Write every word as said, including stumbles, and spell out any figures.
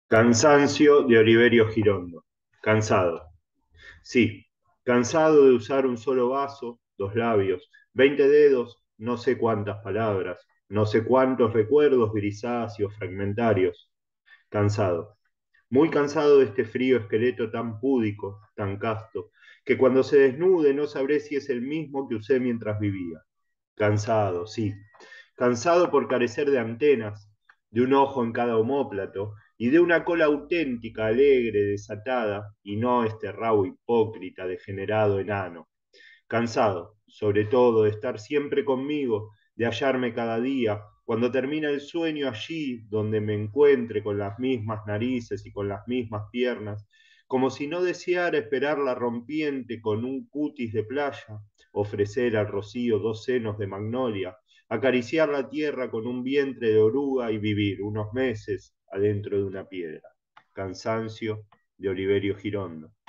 Cansancio de Oliverio Girondo. Cansado. Sí, cansado de usar un solo vaso, dos labios, veinte dedos, no sé cuántas palabras, no sé cuántos recuerdos grisáceos, fragmentarios. Cansado. Muy cansado de este frío esqueleto tan púdico, tan casto, que cuando se desnude no sabré si es el mismo que usé mientras vivía. Cansado, sí. Cansado por carecer de antenas, de un ojo en cada omóplato y de una cola auténtica, alegre, desatada, y no este rabo hipócrita, degenerado enano. Cansado, sobre todo, de estar siempre conmigo, de hallarme cada día, cuando termina el sueño allí donde me encuentre con las mismas narices y con las mismas piernas, como si no deseara esperar la rompiente con un cutis de playa, ofrecer al rocío dos senos de magnolia, acariciar la tierra con un vientre de oruga y vivir unos meses adentro de una piedra. Cansancio de Oliverio Girondo.